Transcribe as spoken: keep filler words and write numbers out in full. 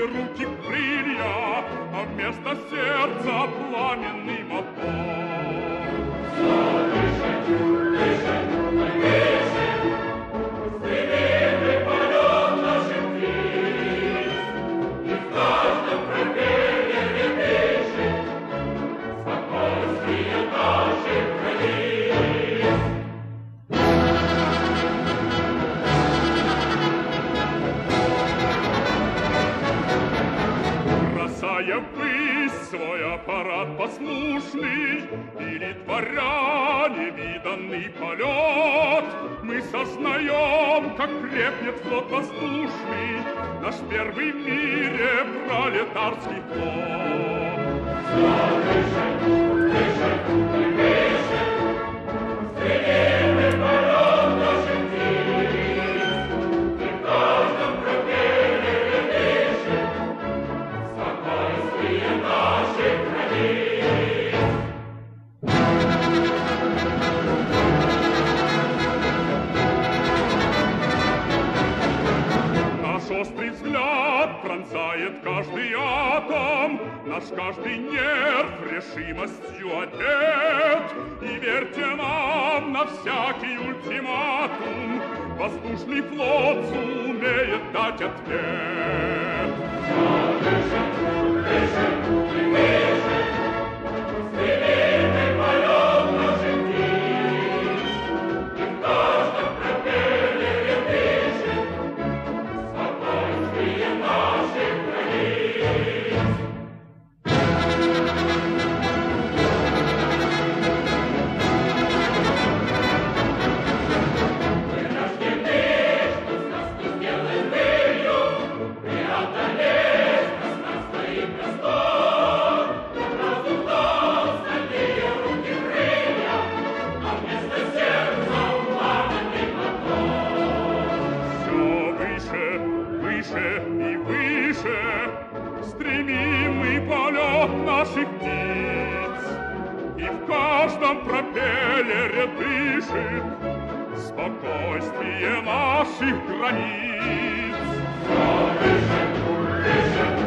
руки крылья, а вместо сердца пламенный мотор. Выше, выше, выше, стремительный полет наших птиц, и в каждом пропеллере дышит спокойствие наших границ. Бросая ввысь свой аппарат послушный, или творя невиданный полет, мы сознаем, как крепнет флот воздушный, наш первый в мире пролетарский флот. Выше, выше, выше, стремительный полет наших птиц, и в каждом пропеллере дышит спокойствие наших границ. Наш острый взгляд пронзает каждый атом, наш каждый нерв решимостью одет. И верьте нам на всякий ультиматум, воздушный флот сумеет дать ответ. Выше, выше, выше, стремительный полет наших птиц, и в каждом пропеллере дышит спокойствие наших границ. Мы рождены, что нас не сделает былью, преодолеть пространство и простор. Разум дал стальные руки крылья, а вместо сердца пламенный мотор. Все выше, выше и выше стремимый полет наших птиц, и в каждом пропеллере дышит спокойствие наших границ. Все выше, выше,